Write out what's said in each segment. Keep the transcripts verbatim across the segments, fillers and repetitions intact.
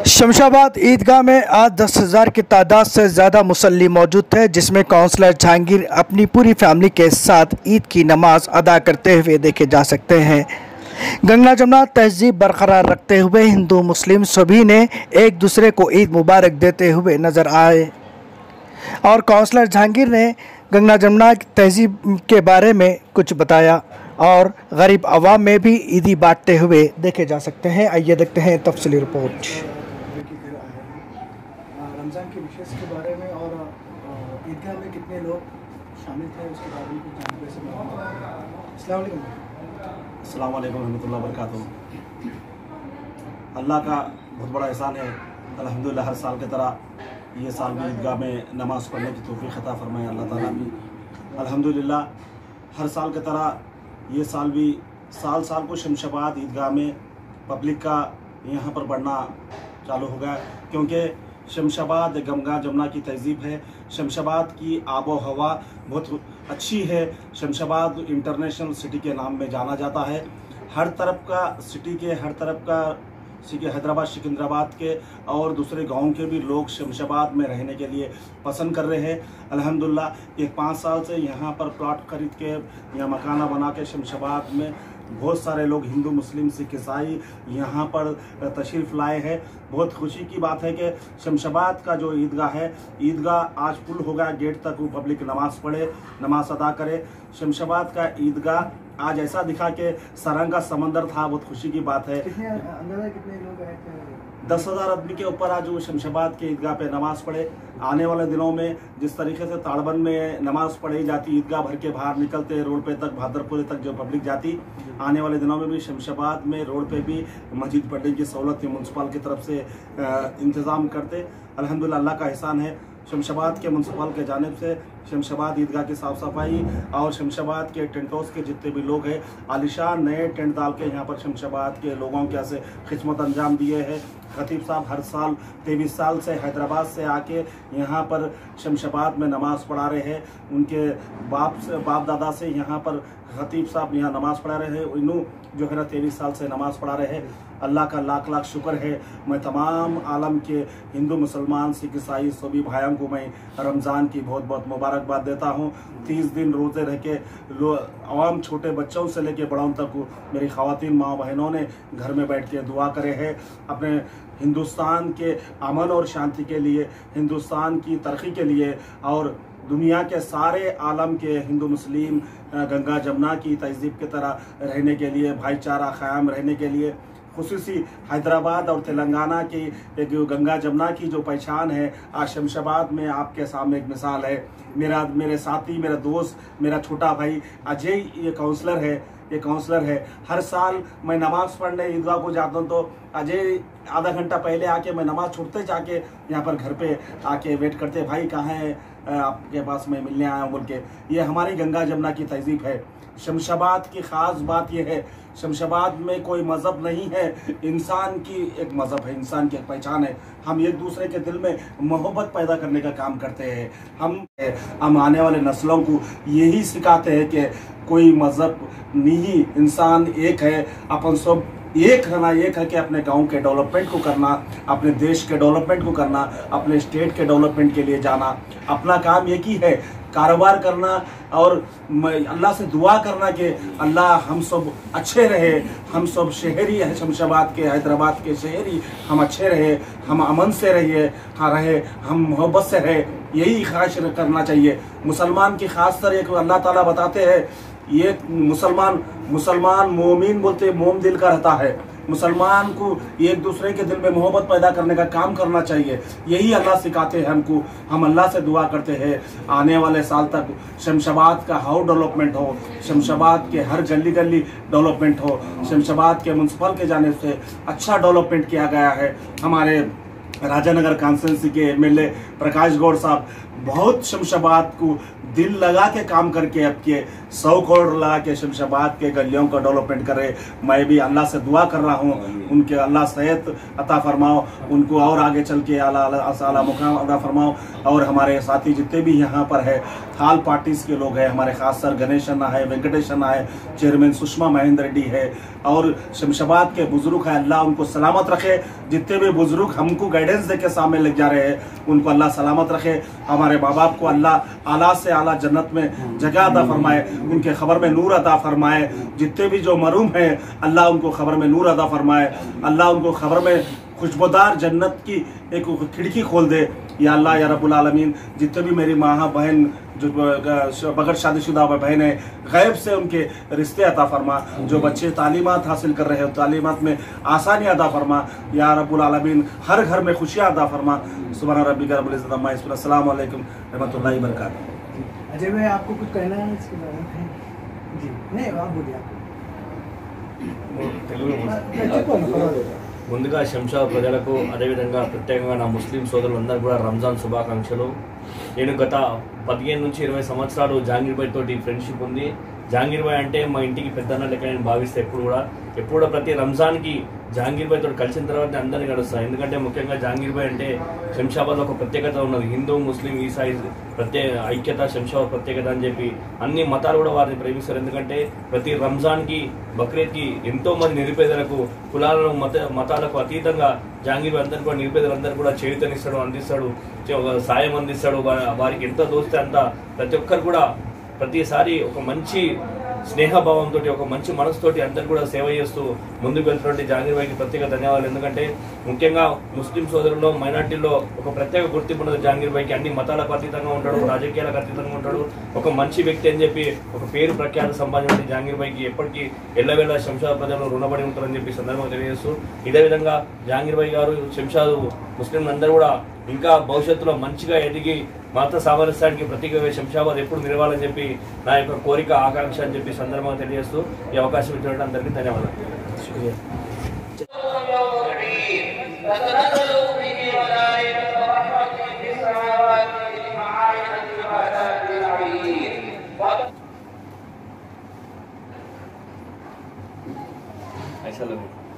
शमशाबाद ईदगाह में आज दस हज़ार की तादाद से ज़्यादा मुसल्ली मौजूद थे, जिसमें काउंसलर जहांगीर अपनी पूरी फैमिली के साथ ईद की नमाज अदा करते हुए देखे जा सकते हैं। गंगा जमुना तहजीब बरकरार रखते हुए हिंदू मुस्लिम सभी ने एक दूसरे को ईद मुबारक देते हुए नज़र आए और काउंसलर जहांगीर ने गंगा जमुना तहजीब के बारे में कुछ बताया और गरीब आवाम में भी ईदी बांटते हुए देखे जा सकते हैं। आइए देखते हैं तफसीली रिपोर्ट रमज़ान के विशेष के बारे में और ईदगाह में कितने लोग शामिल थे उसके बारे में कुछ जानकारी से अस्सलाम वालेकुम। अस्सलाम वालेकुम रहमतुल्लाह बरकातहू। अल्लाह का बहुत बड़ा एहसान है, अल्हम्दुलिल्लाह हर साल की तरह ये साल भी ईदगाह में नमाज़ पढ़ने की तौफीक अता फरमाए अल्लाह ताला भी। अल्हम्दुलिल्लाह हर साल की तरह ये साल भी साल साल को शमशाबाद ईदगाह में पब्लिक का यहाँ पर बढ़ना चालू हो गया, क्योंकि शमशाबाद गंगा जमुना की तहजीब है। शमशाबाद की आबो हवा बहुत अच्छी है। शमशाबाद इंटरनेशनल सिटी के नाम में जाना जाता है। हर तरफ का सिटी के हर तरफ का हैदराबाद सिकंदराबाद के और दूसरे गांव के भी लोग शमशाबाद में रहने के लिए पसंद कर रहे हैं। अल्हम्दुलिल्लाह एक पाँच साल से यहाँ पर प्लॉट खरीद के या मकाना बना के शमशाबाद में बहुत सारे लोग हिंदू मुस्लिम सिख ईसाई यहाँ पर तशरीफ़ लाए हैं। बहुत खुशी की बात है कि शमशाबाद का जो ईदगाह है, ईदगाह आज फुल हो गया, गेट तक वो पब्लिक नमाज़ पढ़े, नमाज अदा करे। शमशाबाद का ईदगाह आज ऐसा दिखा कि सरंग का समंदर था। बहुत खुशी की बात है। कितने अंदाज़ा कितने लोग आए थे? दस हज़ार आदमी के ऊपर आज वो शमशाबाद के ईदगाह पे नमाज़ पढ़े। आने वाले दिनों में जिस तरीके से ताड़बंद में नमाज़ पढ़ी जाती, ईदगाह भर के बाहर निकलते रोड पे तक भादरपुर तक जो पब्लिक जाती, आने वाले दिनों में भी शमशाबाद में रोड पे भी मस्जिद पढ़ने की सहूलत म्यूनसिपल की तरफ से इंतज़ाम करते। अल्हम्दुलिल्लाह अल्लाह का एहसान है। शमशाबाद के म्यूनसिपल के जानिब से शमशाबाद ईदगाह की साफ़ सफाई और शमशाबाद के टेंटोस के जितने भी लोग हैं, आलिशान नए टेंट डाल के यहाँ पर शमशाबाद के लोगों के ऐसे खिदमत अंजाम दिए हैं। खतीब साहब हर साल तेईस साल से हैदराबाद से आके यहाँ पर शमशाबाद में नमाज़ पढ़ा रहे हैं। उनके बाप से बाप दादा से यहाँ पर खतीब साहब यहाँ नमाज़ पढ़ा रहे हैं। इनू जो है ना तेईस साल से नमाज़ पढ़ा रहे हैं। अल्लाह का लाख लाख शुक्र है। मैं तमाम आलम के हिंदू मुसलमान सिख ईसाई सभी भाइयों को मैं रमज़ान की बहुत बहुत मुबारकबाद देता हूँ। तीस दिन रोज़े रह के आवाम छोटे बच्चों से लेके बड़ों तक मेरी ख़वातीन माँ बहनों ने घर में बैठ के दुआ करे हैं अपने हिंदुस्तान के अमन और शांति के लिए, हिंदुस्तान की तरक्की के लिए और दुनिया के सारे आलम के हिंदू मुस्लिम गंगा जमुना की तहजीब की तरह रहने के लिए, भाईचारा क़ायम रहने के लिए। खुसूसी हैदराबाद और तेलंगाना की एक गंगा जमुना की जो पहचान है, आज शमशाबाद में आपके सामने एक मिसाल है। मेरा मेरे साथी, मेरा दोस्त, मेरा छोटा भाई अजय ये काउंसलर है ये काउंसलर है। हर साल मैं नमाज़ पढ़ने ईदगाह को जाता हूँ तो अजय आधा घंटा पहले आके मैं नमाज़ छूटते जाके यहाँ पर घर पे आके वेट करते, भाई कहाँ है, आपके पास मैं मिलने आया हूँ बोल के। ये हमारी गंगा जमुना की तहजीब है। शमशाबाद की ख़ास बात यह है, शमशाबाद में कोई मज़हब नहीं है, इंसान की एक मज़हब है, इंसान की एक पहचान है। हम एक दूसरे के दिल में मोहब्बत पैदा करने का काम करते हैं। हम हम आने वाले नस्लों को यही सिखाते हैं कि कोई मज़हब नहीं, इंसान एक है। अपन सब एक रहना, एक है कि अपने गांव के डेवलपमेंट को करना, अपने देश के डेवलपमेंट को करना, अपने स्टेट के डेवलपमेंट के लिए जाना। अपना काम एक ही है, कारोबार करना और अल्लाह से दुआ करना कि अल्लाह हम सब अच्छे रहे, हम सब शहरी है शमशाबाद के, हैदराबाद के शहरी हम अच्छे रहे, हम अमन से रहिए हाँ रहे, हम मोहब्बत से रहे। यही ख्वाहिश करना चाहिए। मुसलमान की खास तर एक अल्लाह ताला बताते हैं, ये मुसलमान मुसलमान मोमिन बोलते मोम दिल का रहता है। मुसलमान को एक दूसरे के दिल में मोहब्बत पैदा करने का काम करना चाहिए। यही अल्लाह सिखाते हैं हमको। हम अल्लाह से दुआ करते हैं आने वाले साल तक शमशाबाद का हाउ डेवलपमेंट हो, शमशाबाद के हर गली गली डेवलपमेंट हो। शमशाबाद के म्यूनसिपल के जाने से अच्छा डेवलपमेंट किया गया है। हमारे राजानगर कॉन्स्टिट्यूंसी के एमएलए प्रकाश गौड़ साहब बहुत शमशाबाद को दिल लगा के काम करके आपके सौ करोड़ लगा के शमशाबाद के गलियों का डेवलपमेंट करे। मैं भी अल्लाह से दुआ कर रहा हूँ, उनके अल्लाह सेहत अता फरमाओ, उनको और आगे चल के आला आला मुकाम अता फरमाओ। और हमारे साथी जितने भी यहाँ पर है थाल पार्टीज के लोग हैं, हमारे खास सर गणेश अन्ना है, वेंकटेश अन्ना है, चेयरमैन सुषमा महेंद्र रेड्डी है, और शमशाबाद के बुजुर्ग है, अल्लाह उनको सलामत रखे। जितने भी बुजुर्ग हमको गाइडेंस दे के सामने लग जा रहे हैं उनको अल्लाह सलामत रखे। हमारे माँ बाप को अल्लाह आला से आला जन्नत में जगह अता फरमाए, उनके खबर में नूर अता फरमाए। जितने भी जो मरूम हैं अल्लाह उनको खबर में नूर अता फरमाए, अल्लाह उनको खबर में खुशबूदार जन्नत की एक खिड़की खोल दे या अल्लाह या रब्बुल आलमीन। जितने भी मेरी माँ बहन जो बगैर शादीशुदा बहन है गैब से उनके रिश्ते अता फरमा, जो बच्चे तालीमात हासिल कर रहे हो तालीमात में आसानी अता फरमा या रब्बुल आलमीन। हर घर में खुशियाँ अता फरमा। सुभान रब्बिका रब्बिल इज्जति अम्मा यसिफून। अस्सलाम वालेकुम रहमतुल्लाहि व बरकातहू। अजय भाई आपको कुछ कहना है इसके बारे में? जी नहीं आप बोलिए आप। ముందుగా శంషాబాద్ ప్రజలకు అదేవిధంగా ప్రత్యేకంగా నా ముస్లిం సోదరులందరూ కూడా రంజాన్ శుభాకాంక్షలు. నేను గత పదిహేను నుంచి ఇరవై సంవత్సరాలు జహాంగీర్ భాయ్ తోటి ఫ్రెండ్షిప్ ఉంది. జహాంగీర్ భాయ్ అంటే మా ఇంటికి పెద్దన్న లెక్క నేను భావిస్తే ఎప్పుడు కూడా ఎప్పుడు కూడా ప్రతి రంజాన్కి జహాంగీర్ భాయ్ తోటి కలిసిన తర్వాత అందరినీ కలుస్తాను. ఎందుకంటే ముఖ్యంగా జహాంగీర్ భాయ్ అంటే శంషాబాద్లో ఒక ప్రత్యేకత ఉన్నది. హిందూ ముస్లిం ఈసాయి ప్రత్యేక ఐక్యత, శంషాబాద్ ప్రత్యేకత అని చెప్పి అన్ని మతాలు కూడా వారిని ప్రేమిస్తారు. ఎందుకంటే ప్రతి రంజాన్కి బక్రీద్కి ఎంతో మంది నిరుపేదలకు కులాలను మత మతాలకు అతీతంగా జహాంగీర్ భాయ్ అందరికీ కూడా నిరుపేదలందరూ కూడా చేయూతనిస్తాడు, అందిస్తాడు, సాయం అందిస్తాడు. వారికి ఎంత దోస్తే అంత ప్రతి ఒక్కరు కూడా ప్రతిసారి ఒక మంచి స్నేహభావంతో ఒక మంచి మనసుతోటి అందరు కూడా సేవ చేస్తూ ముందుకు వెళ్తున్నటువంటి జహాంగీర్ భాయ్కి ప్రత్యేక ధన్యవాదాలు. ఎందుకంటే ముఖ్యంగా ముస్లిం సోదరుల్లో మైనార్టీల్లో ఒక ప్రత్యేక గుర్తింపు ఉన్నది జహాంగీర్ భాయ్కి. అన్ని మతాలకు అతీతంగా ఉంటాడు, రాజకీయాలకు అతీతంగా ఉంటాడు, ఒక మంచి వ్యక్తి అని చెప్పి ఒక పేరు ప్రఖ్యాతి సంపాదించిన జహాంగీర్ భాయ్కి ఎప్పటికీ ఎల్లవేళ శంషాబాద్ ప్రజలు రుణపడి ఉంటారని చెప్పి సందర్భంగా తెలియజేస్తూ, ఇదే విధంగా జహాంగీర్ భాయ్ గారు శంషాబాద్ ముస్లింలందరూ కూడా ఇంకా భవిష్యత్తులో మంచిగా ఎదిగి మత సామరస్యానికి ప్రతీకగా శంషాబాద్ ఎప్పుడు నిలవాలని చెప్పి నా యొక్క కోరిక ఆకాంక్ష అని చెప్పి సందర్భంగా తెలియజేస్తూ ఈ అవకాశం ఇచ్చినట్టు అందరికీ ధన్యవాదాలు. శుక్రియా.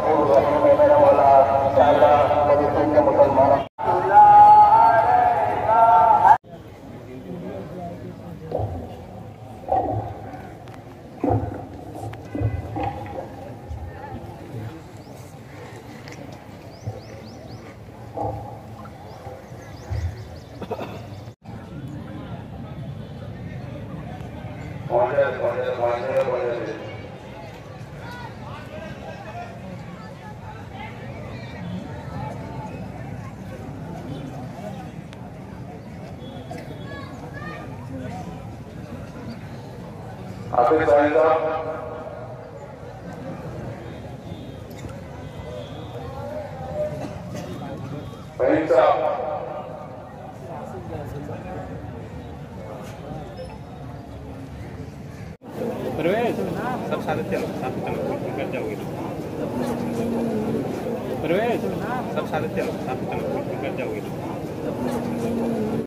हाफिज भाई साहब, भाई साहब, प्रवेश सब साथ चलो, साथ चलो, कर जाओगे। प्रवेश सब साथ चलो, साथ चलो, कर जाओगे।